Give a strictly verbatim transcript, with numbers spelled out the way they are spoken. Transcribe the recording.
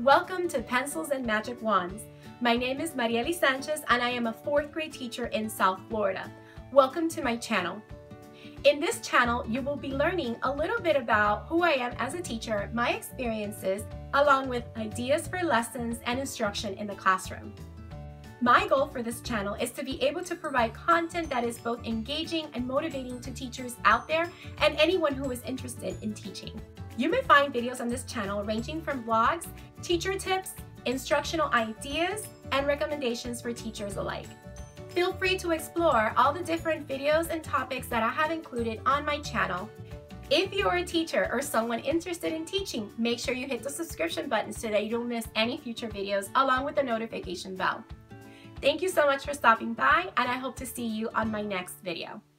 and welcome to Pencils and Magic Wands. My name is Mariely Sanchez and I am a fourth grade teacher in South Florida. Welcome to my channel. In this channel, you will be learning a little bit about who I am as a teacher, my experiences, along with ideas for lessons and instruction in the classroom. My goal for this channel is to be able to provide content that is both engaging and motivating to teachers out there and anyone who is interested in teaching. You may find videos on this channel ranging from vlogs, teacher tips, instructional ideas, and recommendations for teachers alike. Feel free to explore all the different videos and topics that I have included on my channel. If you're a teacher or someone interested in teaching, make sure you hit the subscription button so that you don't miss any future videos along with the notification bell. Thank you so much for stopping by, and I hope to see you on my next video.